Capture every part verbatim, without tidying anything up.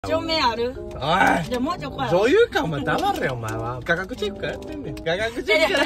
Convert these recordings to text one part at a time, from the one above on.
照明ある？ おい、 じゃあもうちょっと女優かお前黙れよお前は。画角チェックやってんねん。画角チェックや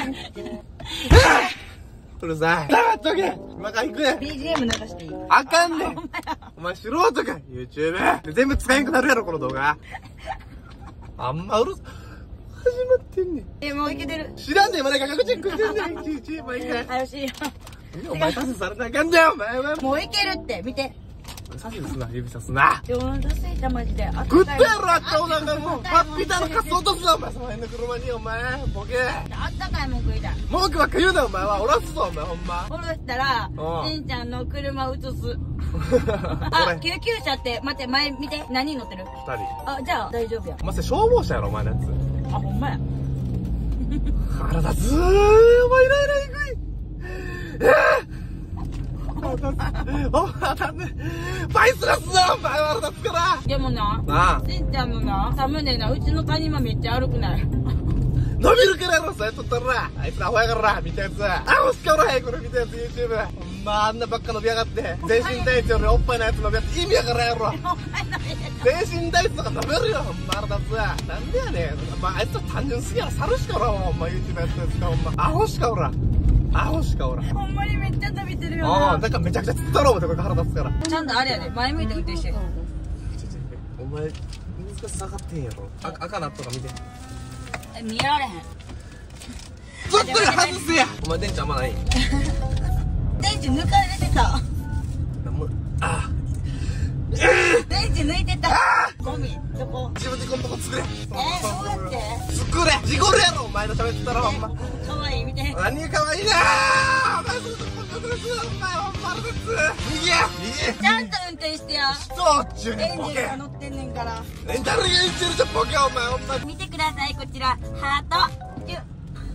うるさい。黙っとけ。今から行くね。 ビージーエム 流していい？ あかんねん。お前素人か YouTube 全部使えんくなるやろこの動画。あんまうるさ始まってんねん。 え、もういけてる。 知らんねん。まだ画角チェックしてんねん。いちいち毎回。 あよしよ。 お前パスされなあかんだよお前は。 もういけるって見て。 さすな指さすな。 今日お腹すいたマジで。 食ったやろあったお腹もうパッピタのカス落とすなお前。その辺の車にお前ボケ。 あったかいもん食いたい。 文句ばっか言うなお前は。おらすぞお前ほんま。 おろしたらうんしんちゃんの車映す。 ああ、救急車って待って前見て。何人乗ってる？ ふたり。 あ、じゃあ大丈夫や。 お前それ消防車やろお前のやつ。 あ、ほんまや。 腹立つー。お前イライラいくい。えー腹立つ。お前だね。バイスラスなお前腹立つから。 でもな、 なあ。 しんちゃんのな、サムネな、うちの谷間めっちゃ悪くない？ 伸びるからやろそうやっとったら。あいつらアホやからな見たやつ。あほしかおらへんこれ見たやつ YouTube。ほんまあんなばっか伸びやがって。全身体調でおっぱいのやつ伸びやって意味やからやろ。全身体質とか伸びるよほんま腹立つわ。なんでやねん。まああいつら単純すぎやろ。猿しかおらんわほんま YouTube やってるやつかほんま。アホしかおらん。アホしかおらん。 ほんまにめっちゃ伸びてるよああ、 な。 だからめちゃくちゃつったろうってこれ腹立つから。 ちゃんとあれやで、前向いて運転して。 お前、難しさがってんやろ。あ赤なっとか見て。 え、見られへん。 ずっと外せや。お前電池あんまない。 電池抜かれてた。 なんも、あ電池抜いてた。ゴミ、どこ？ 自分でこのとこ作れ。 えー、どうやって？ 作れ事故るやろお前の喋ってたらほんま。 かわいい、見て。 何がかわいいなーお前それとこんなことするお前ほんま腹立つ。右や右ちゃんと運転してや。 そうっちゅうエンジボケ。 ンが乗ってんねんから。 え誰が言ってるじゃんボケお前ほんま。 見てください、こちら。ハート。キュッ。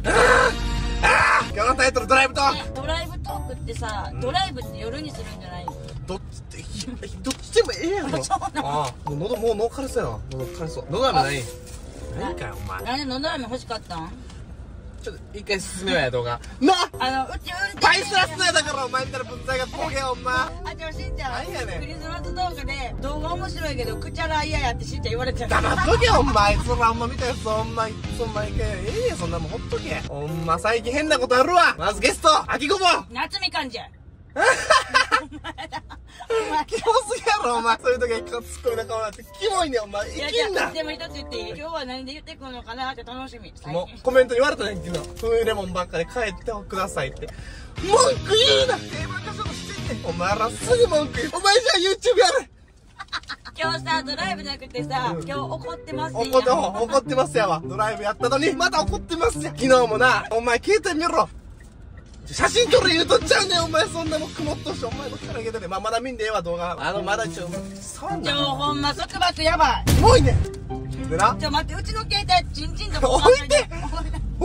今日のタイトルドライブトーク。 えドライブトークってさ、ドライブって夜にするんじゃないの？ どっちってどっちでもええやろ。 そうなの。 ああもう喉もう脳枯れそうやな。喉枯れそう。喉飴ない。何かよお前。 なんで喉飴欲しかったん？ ちょっと一回進めようや動画なあのうち運転バイスラスナだからお前みたいな分際がボケよお前。 あ、じゃあしんちゃん何やねんクリスマス動画で動画面白いけど口洗嫌やってしんちゃん言われてる。 黙っとけよお前。あいつらほんま見たやつほんまいつも毎回ええやんそんなもんほっとけほんま。最近変なことあるわ。まずゲスト秋ごぼう夏みかんじゃん。 キモすぎやろお前。そういう時はツッコミな顔になってキモいねんお前。いきんな。 でも一つ言っていい？今日は何で言ってくるのかなって楽しみ。 もうコメントに言われたねんけどフーレモンばっかり帰ってくださいって文句言うな。定番化しようとしてんねんお前ら。すぐ文句言う。お前じゃあ YouTube やれ。 今日さドライブじゃなくてさ、今日怒ってますやん。 怒って怒ってますやわ。ドライブやったのにまた怒ってますや。昨日もなお前携帯見ろ。写真撮る言うとっちゃうねんお前。そんなもん曇っとしお前の力上げてね。まあまだ見んでええわ動画。あのまだちょ触んな。 今日ほんま束縛やばい。 キモいねんでな。 ちょ待って、うちの携帯チンチンとか置いて置いてんてもう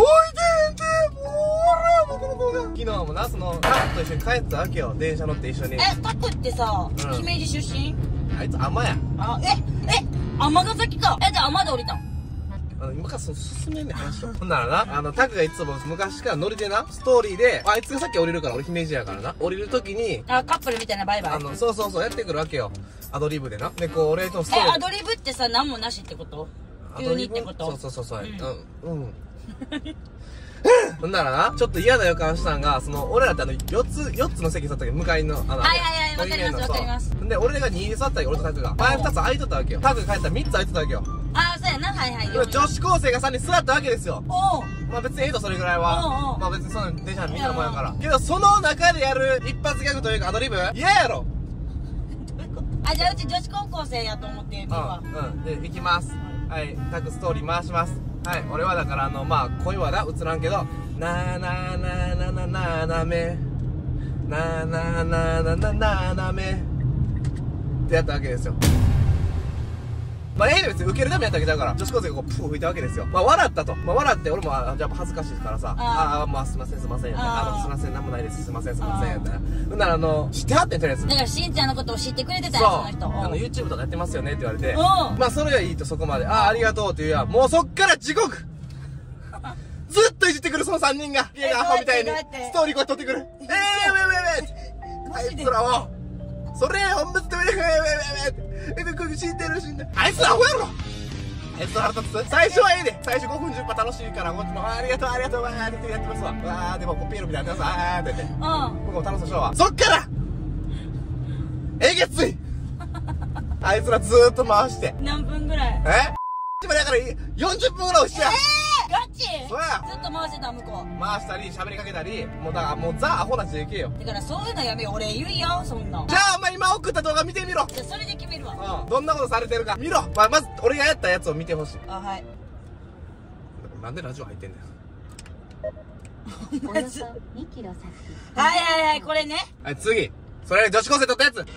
俺はもうこの動画。昨日もなそのタクと一緒に帰ったわけよ。電車乗って一緒に。 え、タクってさ、 うん姫路出身？ あいつ甘や。 あ、え、え、尼崎か。え、じゃあ尼で降りたん？ あの今からその進めんねん話を。ほんならなあのタクがいつも昔からノリでなストーリーであいつがさっき降りるから俺姫路やからな降りる時にあ、カップルみたいなバイバイ。 あのそうそうそうやってくるわけよ。アドリブでな。でこう俺とストえ、 ーリーアドリブってさ、何もなしってこと？急にってこと？ そうそうそうそう。 うんうんうんほんならなちょっと嫌な予感したんがその俺らってあのよっつよっつの席座ったけど向かいのあのはいはいはい、わかりますわかります。 で俺がにで座ったけど俺とタクが前ふたつ空いとったわけよ。タクが帰ったらみっつ空いとったわけよ。 あ、そうやな、はいはい。 で女子高生がさんにん座ったわけですよ。 おう。 まあ別にええとそれぐらいおうおはうまあ別にその電車見たらもんやからけどその中でやる一発ギャグというかアドリブ嫌やろ。 あ、じゃあうち女子高校生やと思って見るわ。 うんうんで行きます。はいタクストーリー回します。はい俺はだからあのまあ声はな映らんけどなーなーなーなーなーなーなめなーなーなーなーなーなーなめってやったわけですよ。まあええね別に受けるためやったわけだから女子高生がこうプー吹いたわけですよ。まあ笑ったと。まあ笑って俺もあじゃあ恥ずかしいからさああまあすいませんすいませんやったあのすいませんなんもないですすいませんすいませんやったほんならあの知ってはってんとりあえずだからしんちゃんのことを知ってくれてたそうよ、その人。 あの YouTube とかやってますよねって言われてうんまあそれはいいとそこまでああありがとうって言うやもうそっから地獄ずっといじってくるそのさんにんが家がアホみたいにストーリーこうやって撮ってくるえーウェイウェイウェイあいつらをそれ本物でウェイウェイウェイウェイえ、で、これ死んでる死んでる。あいつアホやろ。あいつ腹立つ。最初はええで。最初ごふんじゅっぷん楽しいから、こっちも、ありがとう、ありがとう、わーってやってますわ。わー、でも、コピールみたいなやつ、あーって言って。 うん。 僕も楽しそうしようわ。そっからえげついあいつらずーっと回して。 何分ぐらい？ え今だからよんじゅっぷんぐらい押しや。 えー、ガチ？ そうや。 ずっと回してた向こう。 回したり、喋りかけたり、もうだからもうザ・アホな ジェーケー よ。 だからそういうのやめよう。俺言うよ、そんな。 じゃあお前今送った動画見てみろ。 じゃあそれで決めるわ。 うん。どんなことされてるか見ろ。まあ、まず俺がやったやつを見てほしい。 あ、はい。 なんでラジオ入ってんだよ。 およそにキロ先。はいはいはい、これね。 はい、次。それ女子高生撮ったやつ。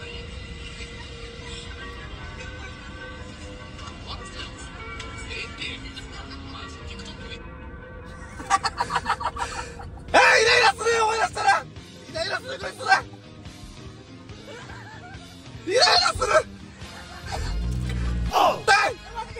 あー、イライラするよ、思い出したら。イライラする、こいつら。イライラする。お痛い。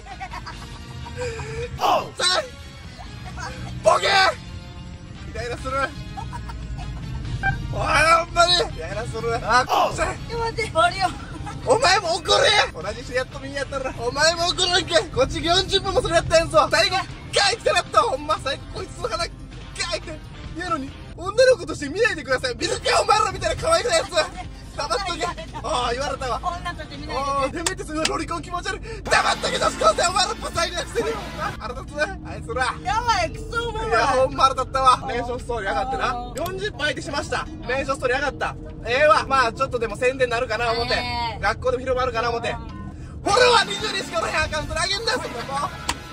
お痛い。ボケー。イライラする。おい、ほんまに。イライラする。あー、こっちゃい。 ちょっと待って、終わるよ。 お前も怒れや。同じ人やっとみんやったらお前も怒るんけ。こっちよんじゅっぷんもそれやったやんぞ。最後ガイってなったわ。ほんま最後こいつの鼻ガイってやのに女の子として見ないでください。見るかお前らみたいな可愛くないやつ。黙っとけ。ああ言われたわ。 女として見ないああで。 やめてそのロリコン気持ち悪い。黙っとけ女子高生お前らブサイクなくせによ。腹立つあいつら。 やばい、クソおもろい。 いやほんま腹立ったわ。メンションストーリー上がってなよんじゅっぷん相手しました。メンションストーリー上がったええわ。まあちょっとでも宣伝になるかな思ってえー学校でも広まるかな思ってフォロワーにじゅうにんしかおらへんアカウントであげんだよそんなもん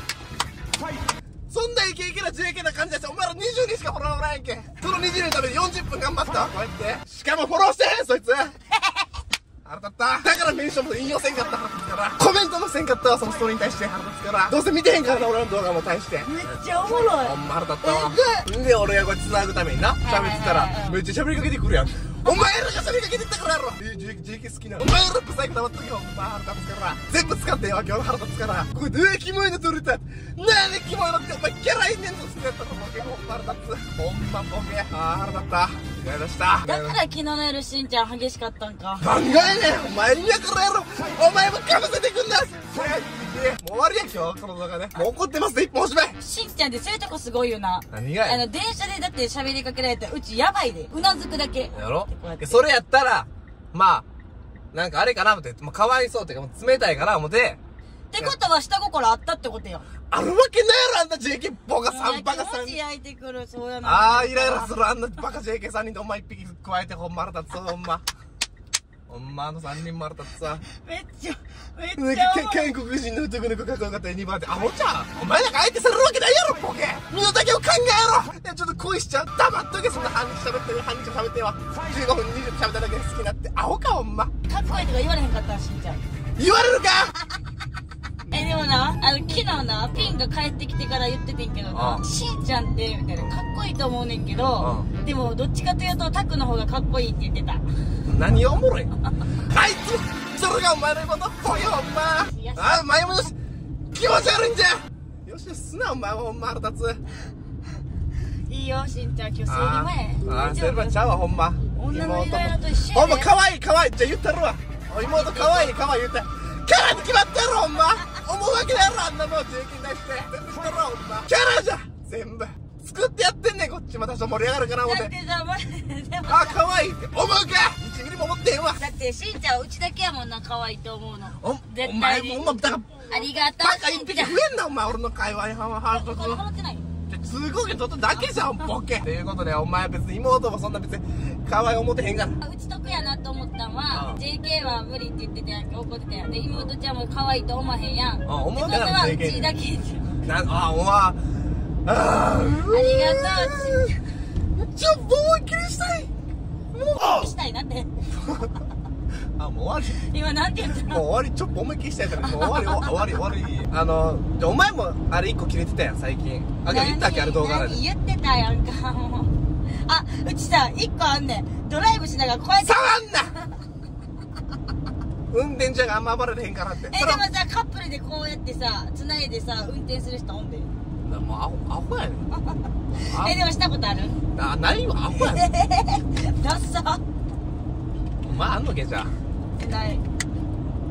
そんなイケイケな ジェーケー な感じだしお前らにじゅうにんしかフォロワーおらへんけんそのにじゅうにんのためによんじゅっぷん頑張ったこうやってしかもフォローしてへんそいつ腹立っただからメンションも引用せんかった腹立つからコメントもせんかったわそのストーリーに対して腹立つからどうせ見てへんからな俺の動画も対してめっちゃおもろい。 ほんま腹立ったわんで俺がこうやって繋ぐためにな喋ってたらめっちゃ喋りかけてくるやんお前らが喋りかけてったからやろえ ジェーケー 好きなのお前らブサイク黙っとけよほんま腹立つから全部使ってよ今日の腹立つからこれでえキモいの撮れたなんでキモいのってお前キャラいねんぞしてやったらボケほんま腹立つほんまボケあー腹立ったイライラしただから昨日の夜しんちゃん激しかったんか。 考えねんお前にやからやろお前もかぶせてくんなもう終わりや今日この動画ねもう怒ってますで一本おしまいしんちゃんってそういうとこすごいよな。 何がやあの電車でだって喋りかけられたらうちやばいで。うなずくだけ。 やろこうやってそれやったらまあなんかあれかな思って、まあ、かわいそうっていうかもう冷たいかな思ってってことは下心あったってことよ。 あるわけないやろあんな ジェーケー ボカさんバカさん気持ち焼いてくるそうやな。 ああイライラするあんなバカ ジェーケーさんにんでお前一匹加えてほんま腹立つほんまほんまあのさんにんも腹立つさめっちゃめっちゃおもろい。 建国人の男の子かっこよかったにばんでアホちゃんお前なんか相手されるわけないやろボケ身の丈を考えろいやちょっと恋しちゃう黙っとけそんな半日喋ってる半日喋ってよじゅうごふんにじゅっぷん喋っただけで好きになってアホかほんまかっこいいとか言われへんかったんしんちゃん。 言われるかえでもな、あの昨日なピンが帰ってきてから言っててんけどな、 うんしんちゃんってみたいなかっこいいと思うねんけど、 うでもどっちかというとタクの方がかっこいいって言ってた。 何がおもろいんあいつそれがお前のことほいほんまあ前もよし気持ち悪いんじゃよしよしすなお前はほんま腹立ついいよしんちゃん今日生理前。 ああセルバちゃうわほんま女のイライラと一緒やで。 ほんま可愛い可愛いじゃあ言ったるわお妹可愛い可愛い言ったキャラに決まってやろほんま思うわけないやろあんなもん ジェーケー に対して全部知ってるわほんまキャラじゃ全部作ってやってんねんこっちまた盛り上がるかな思っだっててさ、ま、でもあ可愛いって思うかいちミリも思ってへんわだってしんちゃんはうちだけやもんな可愛いと思うの。 お絶対にお前もほんまだからありがとう。 バカ一匹増えんなお前俺の会話に腹立つこれ払ってない。 通行券取っただけじゃんボケということでお前別に妹もそんな別に可愛い思ってへんからうち得やなと思ったんは、 うんジェーケー は無理って言ってたやんけ、怒ってたやん。で、妹ちゃんも可愛いと思わへんやん。 ん思うってことからはジェーケーうちだけじゃん。 なあお前ああありがとう、しんちちょっと思いっきりしたいもゃん。したいなって。 うあもう終わり今なんて言ったもうの？ 終わりちょっと思いっきりしたいからもう終わり終わり終わりあのお前もあれ一個切れてたやん最近あけど言ったっけあれ動画で何言ってたやんか、もう。あ、うちさ、一個あんねん。ドライブしながらこうやって。 触んな運転者があんま暴れてへんからってえ、でもさ、カップルでこうやってさ、繋いでさ、運転する人おんで。 もうアホアホやねんあえ、でもしたことある？ あないわアホやねんダッサ。 お前あんのけじゃあない。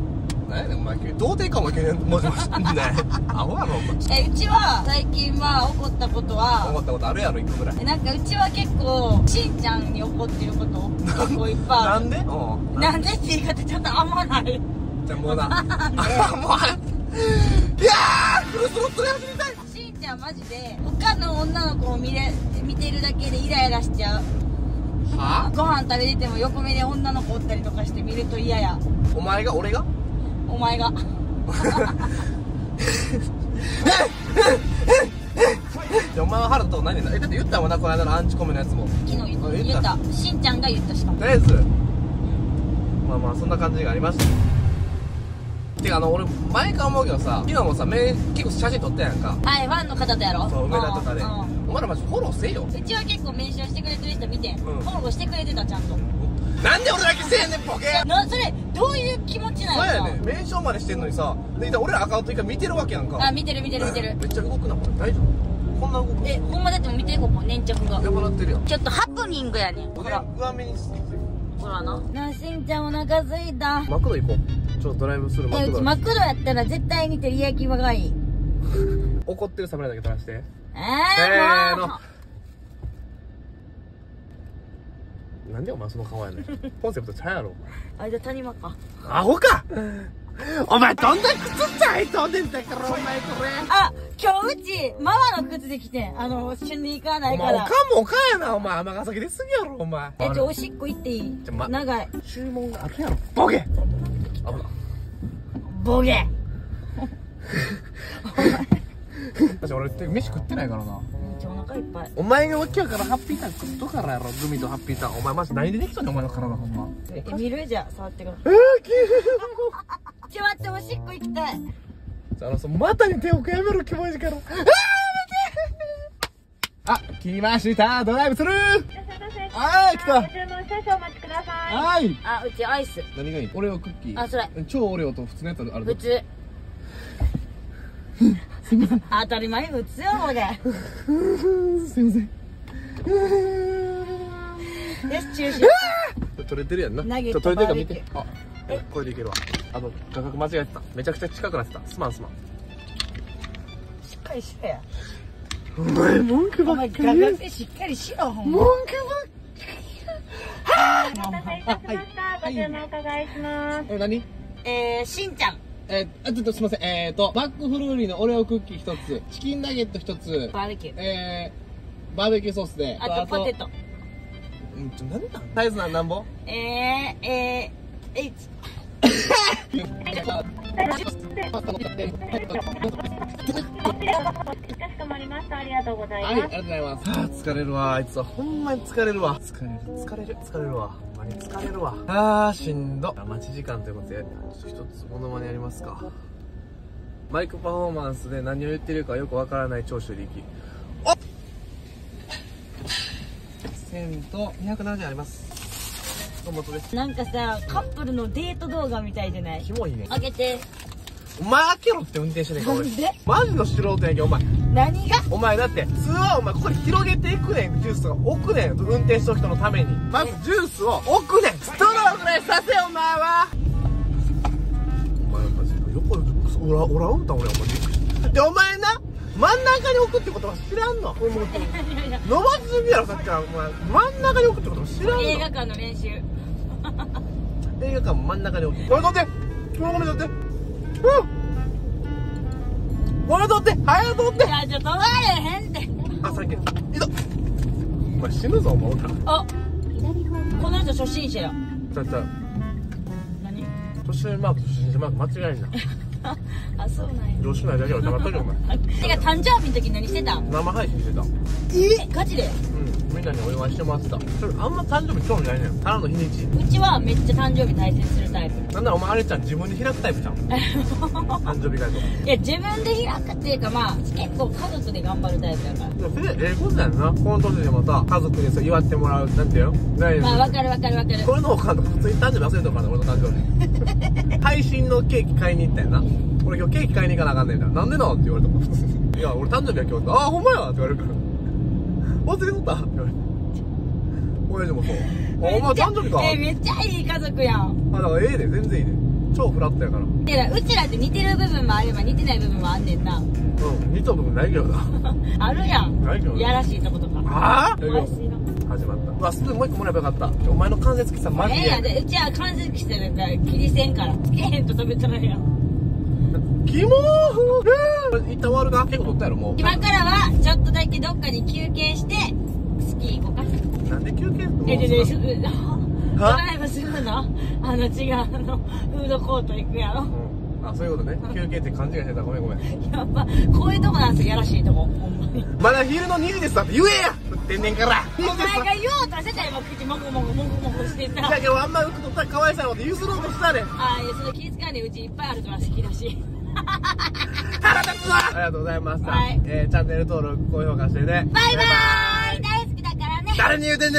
何やねんお前童貞かも急にもしもしねアホやろお前。 えうちは最近まあ怒ったことは思ったことあるやろいっこぐらい。 えなんかうちは結構しんちゃんに怒ってること結構いっぱいある。 なんで？うん。 なんでって言い方ちょっとあんまない。 じゃあもうなあもういやーフルスロットで走りたい。 しんちゃんマジで他の女の子を見れ見てるだけでイライラしちゃう。 はご飯食べてても横目で女の子おったりとかして見ると嫌や。 お前が俺がお前がじゃあお前は腹と何だえだって言ったもんなこの間のアンチコメのやつも。 昨日言ったあ言ったしんちゃんが言ったしかも。 とりあえずまあまあそんな感じがありました。てかあの俺前から思うけどさ昨日もさ目結構写真撮ったやんか。 はいファンの方とやろ。 そう梅田とかでうんうんお前らマジフォローせえよ。 うちは結構メンションしてくれてる人見て、 んフォローしてくれてたちゃんと。 なんで俺だけせえねんボケ。 なそれどういう気持ちなんそうやろ。 やねんメンションまでしてんのにさで俺らアカウント一回見てるわけやんか。 あ見てる見てる見てる。 めっちゃ動くなこれ大丈夫こんな動くえほんまだっても見てここ粘着がやばなってるやん。 ちょっとハプニングやねん。ほ腕ら上目にしてほらな。なあしんちゃんお腹すいた。 マクド行こう。ちょっとドライブするマクド。 えうちマクドやったら絶対に照り焼き場がいい。 怒ってる侍だけ取らして。 えせー、 ーのもなんでお前その顔やねん。コンセプトちゃうやろうあじゃあ谷間か。 お前アホかお前どんな靴ちゃいとんねんだからお前これ。 あ今日うちママの靴で来てん。あの一緒に行かないから。 お前おかんもおかんやなお前尼崎ですぎやろお前。 えちょおしっこ行っていい、 ちょま長い注文があるやろボケ。危なボケ私俺飯食ってないからな。 めっちゃお腹いっぱい。 お前がわけやからハッピーターン食っとからやろグミとハッピーターン。お前マジ何でできたんねんお前の体ほんま。 え見るじゃあ触ってくださえい。 ーきれいちょ待っておしっこ行きたい。 あのその股に手を置くやめろキモいから。あー待てあ来ましたドライブスルー。はい来た。 ご注文少々お待ちください。 はいあうちアイス何がいいオレオクッキー。 あそれ超オレオと普通のやつある。 普通当たり前普通よこれ。 すいません。 よし中止。 取れてるやんな。 ナゲットちょ取れてるか見て。 バあこれでいけるわ。あと画角間違えてた。めちゃくちゃ近くなってた。すまんすまん。 しっかりしろや。 お前文句ばお前っかり画角でしっかりしろほんま。 文句ばっお待たせいたしました。ご注文お伺いします。 かり。え何？ えー、しんちゃんえー、あちょっとすみません。えーとマックフルーリーのオレオクッキー一つ、チキンナゲット一つ、 バーベキューえー、バーベキューソースで、 あとポテト。 うんちょ何なん？サイズなんなんぼ？ えー、えー、えかしこまりました。ありがとうございはい、あります。 がとうございます。はあ、疲れるわ。あいつはほんまに疲れるわ。疲れる、疲れる、疲れるわ。ほんまに疲れるわ。あー、しんど。待ち時間ということで、ちょっと一つモノマネやりますか。マイクパフォーマンスで何を言ってるかよくわからない長州力。おっせんとにひゃくななじゅうあります。どうもとです。 なんかさカップルのデート動画みたいじゃない。 キモいね。 開けて。 お前開けろって運転してんねんか、俺。 なんでマジの素人やんけ、お前。 何がお前だって普通はお前ここに広げていくねんジュースとか置くねん運転しとく人のためにまずジュースを置くねんストローぐらいさせよお前はお前マジで横オラオラウンタン俺お前びっくりしたでお前な真ん中に置くってことは知らんのお前伸ばしすぎやろさっきからお前真ん中に置くってことは知らんの映画館の練習。 映画館も真ん中に置くこれ取ってこれこれ取ってうんこれ取って早く取っていやちょっと止まれへんって。 あ、サンキュー。いた。お前死ぬぞ、お前、おら。 あこの人初心者や。 ちゃうちゃう。 何年上マークと初心者マーク間違いんな。 あそうなんや。 上司ないだけは黙っとけ、お前。 てか誕生日の時何してたん。 生配信してた。 えガチで。 うん、みんなにお祝いしてもらってた。それあんま誕生日興味ないねん。ただの日にち。 うちはめっちゃ誕生日大切にするタイプ。 なんならお前あれちゃん自分で開くタイプじゃん。誕生日会とか。 いや自分で開くっていうかまあ結構家族で頑張るタイプだから。 でもそれええことだよな。この年でもさ、家族にさ、祝ってもらう、なんていうのないまあわかるわかるわかる。 これの他の普通に誕生日忘れたからな、俺の誕生日。配信のケーキ買いに行ったよな。俺今日ケーキ買いに行かなあかんねんだ。なんでなんって言われたもん。普通に。いや、俺誕生日は今日。ああ、ほんまやって言われるから。忘れとったって言われて。親父もそう。あ、お前誕生日か。 えめっちゃいい家族やん。 あ、だからええで、全然いいで。 超フラットやから。 いや、うちらって似てる部分もあれば似てない部分もあんねんな。 うん、似た部分ないけどな。 あるやん。 ないけどな。 やらしいとことか。 ああやらしいの。 始まった。うわ、スプーンもう一個もらえばよかった。お前の関節キスはマジで。 ええやんで、うちは関節キスなんか切りせんから。つけへんと食べたらやん。 キモー一旦終わるな。結構取ったやろ、もう。 今からは、ちょっとだけどっかに休憩して、スキー行こうか。 なんで休憩え、で、で、すぐ、ドはライブするのあの、違う、あの、フードコート行くやろ。 うん。あ、そういうことね。休憩って勘違いしてた。ごめんごめん。 やっぱ、こういうとこなんですよ、やらしいとこ。ほんまに。 まだ昼のにじですわって言えや振ってんねんから。 お前が言おうとしてたよ、今口もぐもぐもぐもぐしてさ。 だけどあんま服取ったらかわいそうなこと譲ろうとしたねん。 ああ、いや、その気遣いね、うちいっぱいあるから好きだし。 腹立つわありがとうございました。 はいえー、チャンネル登録、高評価してね。 バイバーイ大好きだからね。 誰に言うてんねん